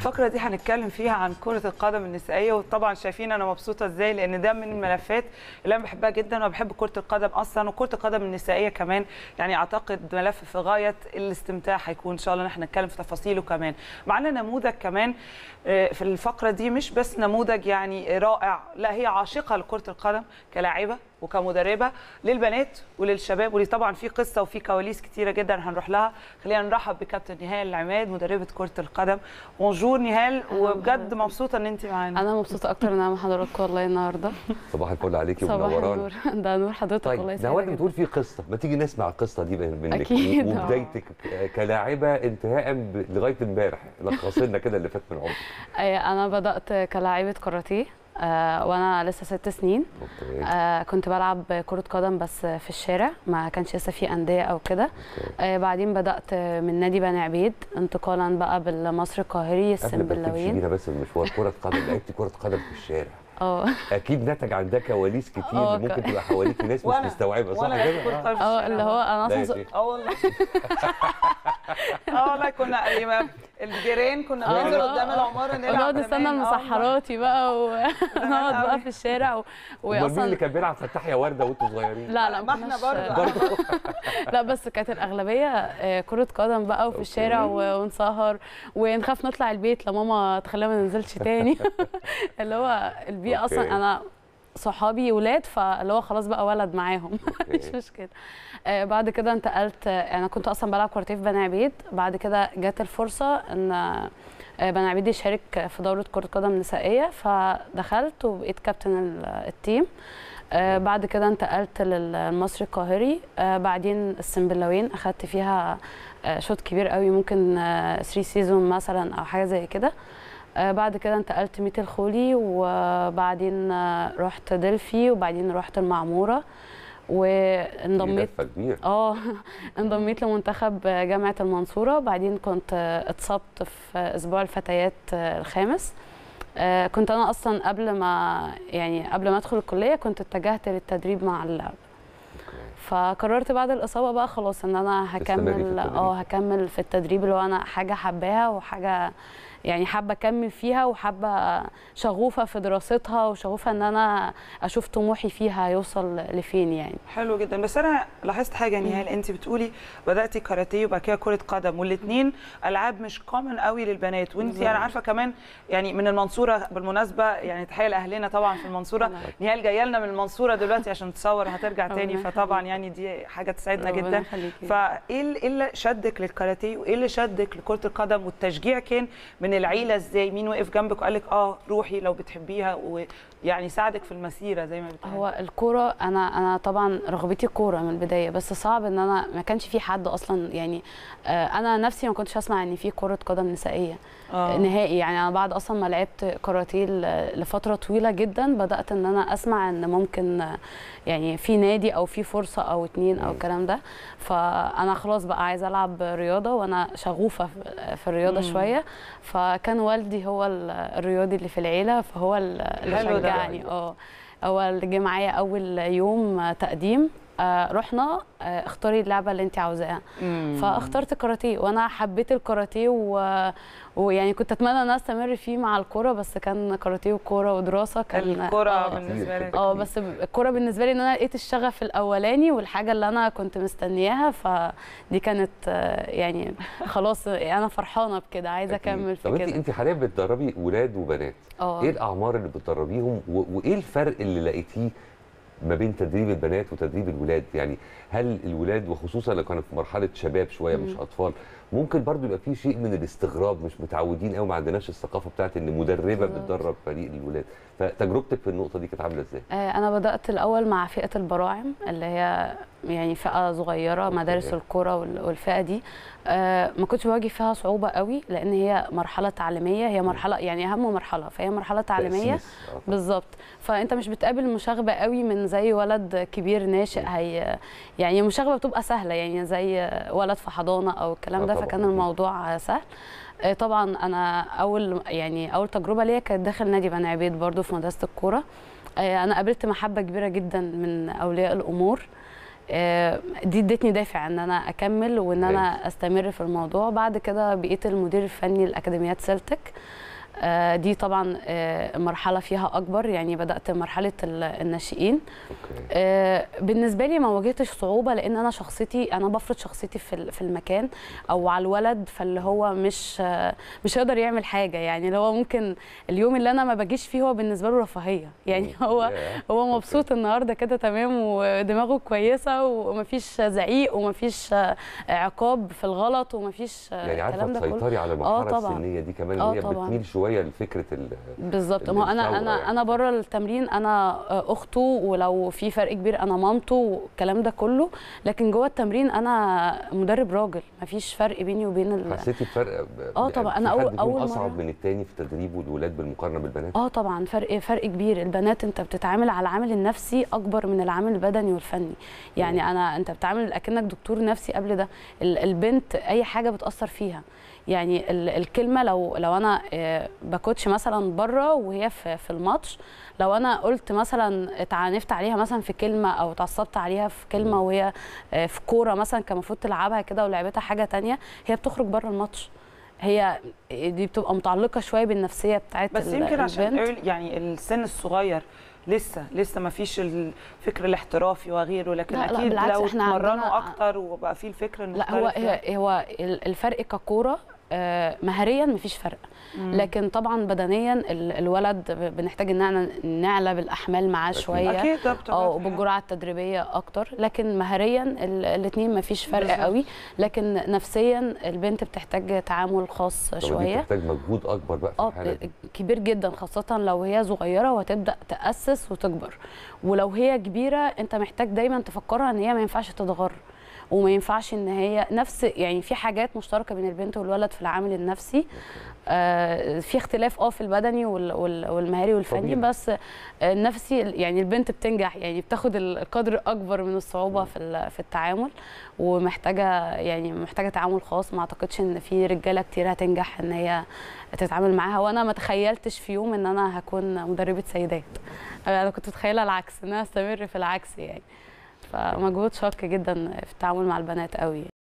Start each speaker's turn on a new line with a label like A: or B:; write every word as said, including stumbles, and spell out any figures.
A: الفقره دي هنتكلم فيها عن كره القدم النسائيه، وطبعا شايفين انا مبسوطه ازاي لان ده من الملفات اللي انا بحبها جدا وبحب كره القدم اصلا، وكره القدم النسائيه كمان يعني اعتقد ملف في غايه الاستمتاع هيكون ان شاء الله نحن نتكلم في تفاصيله كمان. معانا نموذج كمان في الفقره دي، مش بس نموذج يعني رائع، لا هي عاشقه لكره القدم كلاعبه وكمدربه للبنات وللشباب، ولي طبعا في قصه وفي كواليس كتيره جدا هنروح لها. خلينا نرحب بكابتن نهال العماد مدربه كره القدم. بونجور نهال، وبجد مبسوطه ان انت معانا.
B: انا مبسوطه اكتر ان انا مع حضرتك والله النهارده.
C: صباح الفل عليكي
B: ومنورانا. ده نور حضرتك.
C: طيب
B: والله يسعدك.
C: نهال بتقول في قصه، ما تيجي نسمع القصه دي منك
B: أكيد.
C: وبدايتك كلاعبه انتهاء لغايه امبارح، لخص لنا كده اللي فات من عمرك.
B: انا بدات كلاعبه كاراتيه آه وانا لسه ست سنين. آه كنت بلعب كرة قدم بس في الشارع، ما كانش لسه في أندية أو كده. آه بعدين بدأت من نادي بني عبيد انتقالا بقى بالمصري القاهري السنبلاوين.
C: قبل بس المشوار كرة قدم، لعبتي كرة قدم في الشارع.
B: اه
C: اكيد نتج عن ده كواليس كتير ممكن تبقى حواليكي ناس مش مستوعبه، صح كده؟
B: اه اللي هو انا اصلا
A: اه والله اه والله كنا ايام الجيران كنا بننزل قدام العماره نلعب،
B: نقعد نستنى المسحراتي بقى ونقعد بقى في الشارع.
C: واصلا مين اللي كان بيلعب فتح يا ورده وانتوا صغيرين؟
B: لا لا
A: ما احنا برضه
B: لا بس كانت الاغلبيه كره قدم بقى وفي الشارع ونسهر ونخاف نطلع البيت لماما تخلينا ما ننزلش تاني. اللي هو البيئه اصلا انا صحابي ولاد، فاللي هو خلاص بقى ولد معاهم. مش مشكله. آه بعد كده انتقلت، انا كنت اصلا بلعب كاراتيه في بني عبيد. بعد كده جت الفرصه ان آه بني عبيد يشارك في دوره كره قدم نسائيه، فدخلت وبقيت كابتن التيم. آه بعد كده انتقلت للمصري القاهري. آه بعدين السنبلاوين اخدت فيها آه شوط كبير قوي، ممكن آه ثلاثة سيزون مثلا او حاجه زي كده. آه بعد كده انتقلت ميت الخولي، وبعدين آه رحت دلفي، وبعدين رحت المعموره وانضميت اه انضميت لمنتخب جامعه المنصوره. بعدين كنت اتصبت في اسبوع الفتيات الخامس. آه كنت انا اصلا قبل ما يعني قبل ما ادخل الكليه كنت اتجهت للتدريب مع اللعب، فقررت بعد الاصابه بقى خلاص ان انا هكمل اه هكمل في التدريب، اللي هو انا حاجه حباها وحاجه يعني حابه اكمل فيها، وحابه شغوفه في دراستها، وشغوفه ان انا اشوف طموحي فيها يوصل لفين يعني.
A: حلو جدا. بس انا لاحظت حاجه نهال، انت بتقولي بداتي كاراتيه وبعد كده كره قدم، والاثنين العاب مش كومن قوي للبنات، وانت انا عارفه كمان يعني من المنصوره بالمناسبه، يعني تحيه لاهلنا طبعا في المنصوره. نهال جايه لنا من المنصوره دلوقتي عشان تصور، هترجع تاني، فطبعا يعني دي حاجه تسعدنا جدا. فايه اللي شدك للكاراتيه وايه اللي شدك لكره القدم، والتشجيع كان من العيله ازاي؟ مين وقف جنبك وقال لك اه روحي لو بتحبيها ويعني ساعدك في المسيره زي ما بتقولي؟
B: هو الكوره، انا انا طبعا رغبتي كوره من البدايه، بس صعب ان انا ما كانش في حد اصلا يعني آه انا نفسي ما كنتش اسمع ان في كره قدم نسائيه آه. نهائي. يعني انا بعد اصلا ما لعبت كاراتيه لفتره طويله جدا بدات ان انا اسمع ان ممكن يعني في نادي او في فرصه او اتنين او الكلام ده. فانا خلاص بقى عايزه العب رياضه وانا شغوفه في الرياضه مم. شويه. فكان والدي هو الرياضي اللي في العيله، فهو اللي شجعني. اه هو اللي جه معايا اول يوم تقديم. آه رحنا آه اختاري اللعبه اللي انت عاوزاها، فاخترت كاراتيه وانا حبيت الكاراتيه و... ويعني كنت اتمنى ان انا استمر فيه مع الكوره، بس كان كاراتيه وكوره ودراسه كان
A: الكوره آه بالنسبه لي
B: اه بس الكوره بالنسبه لي ان انا لقيت الشغف الاولاني والحاجه اللي انا كنت مستنياها، فدي كانت آه يعني خلاص انا فرحانه بكده، عايزه اكمل في كده.
C: طب انت حاليا بتدربي ولاد وبنات،
B: اه
C: ايه الاعمار اللي بتدربيهم وايه الفرق اللي لقيتيه ما بين تدريب البنات وتدريب الولاد؟ يعني هل الولاد وخصوصا لو كانوا في مرحله شباب شويه مش اطفال ممكن برضو يبقى في شيء من الاستغراب، مش متعودين قوي، ما عندناش الثقافه بتاعت ان مدربه بتدرب فريق الولاد، فتجربتك في النقطه دي كانت عامله ازاي؟
B: انا بدات الاول مع فئه البراعم اللي هي يعني فئه صغيره، مدارس الكره والفئه دي آه ما كنتش بواجه فيها صعوبه قوي، لان هي مرحله تعليميه، هي مرحله يعني اهم مرحله، فهي مرحله تعليميه بالظبط. فانت مش بتقابل مشاغبه قوي من زي ولد كبير ناشئ، هي يعني المشاغبه بتبقى سهله يعني زي ولد في حضانه او الكلام ده، فكان الموضوع سهل. طبعا انا اول يعني اول تجربه ليا كانت داخل نادي بني عبيد برضو في مدرسه الكوره. انا قابلت محبه كبيره جدا من اولياء الامور، دي ادتني دافع ان انا اكمل وان انا استمر في الموضوع. بعد كده بقيت المدير الفني لاكاديميات سلتك. دي طبعا مرحله فيها اكبر، يعني بدات مرحله الناشئين. بالنسبه لي ما واجهتش صعوبه، لان انا شخصيتي انا بفرض شخصيتي في في المكان او على الولد، فاللي هو مش مش هيقدر يعمل حاجه. يعني اللي هو ممكن اليوم اللي انا ما باجيش فيه هو بالنسبه له رفاهيه، يعني هو هو مبسوط النهارده كده تمام ودماغه كويسه ومفيش زعيق ومفيش عقاب في الغلط ومفيش
C: يعني عارفه تسيطري على المرحله السنيه دي كمان، اللي هي بتميل شويه لفكره
B: بالظبط. ما هو انا انا يعني. انا بره التمرين انا اخته، ولو في فرق كبير انا مامته والكلام ده كله، لكن جوه التمرين انا مدرب راجل، ما فيش فرق بيني وبين ال...
C: حسيتي بفرق؟
B: اه طبعا. انا اول اول
C: اصعب مرة من الثاني في تدريب الولاد بالمقارنه بالبنات؟
B: اه طبعا فرق فرق كبير. البنات انت بتتعامل على العامل النفسي اكبر من العامل البدني والفني. يعني م. انا انت بتتعامل اكنك دكتور نفسي قبل ده. البنت اي حاجه بتاثر فيها، يعني الكلمه لو لو انا بكوتش مثلا بره وهي في في الماتش، لو انا قلت مثلا اتعنفت عليها مثلا في كلمه او اتعصبت عليها في كلمه وهي في كوره مثلا كان المفروض تلعبها كده ولعبتها حاجه ثانيه، هي بتخرج بره الماتش. هي دي بتبقى متعلقه شويه بالنفسيه بتاعت
A: بس يمكن عشان يعني السن الصغير لسه لسه ما فيش الفكر الاحترافي وغيره، لكن
B: لا
A: اكيد
B: لا
A: لو اتمرنوا اكتر وبقى في الفكر المختلف.
B: لا هو هي هو الفرق ككوره مهريا مفيش فرق، مم. لكن طبعا بدنيا الولد بنحتاج ان احنا نعلى بالاحمال معاه شويه،
A: اكيد
B: اه وبالجرعه التدريبيه اكتر، لكن مهريا الاثنين مفيش فرق بالزبط. قوي، لكن نفسيا البنت بتحتاج تعامل خاص شويه،
C: بتحتاج مجهود اكبر بقى في الحاله دي،
B: كبير جدا، خاصه لو هي صغيره وهتبدا تاسس وتكبر. ولو هي كبيره انت محتاج دايما تفكرها ان هي ما ينفعش تتغر، وما ينفعش ان هي نفس، يعني في حاجات مشتركه بين البنت والولد في العامل النفسي، آه في اختلاف اه في البدني والمهاري والفني، طبيعي. بس النفسي يعني البنت بتنجح، يعني بتاخد القدر اكبر من الصعوبه في في التعامل، ومحتاجه يعني محتاجه تعامل خاص. ما اعتقدش ان في رجاله كتير هتنجح ان هي تتعامل معاها، وانا ما تخيلتش في يوم ان انا هكون مدربه سيدات. انا كنت متخيله العكس، ان انا استمر في العكس يعني. فمجهود شاق جدا في التعامل مع البنات قوي.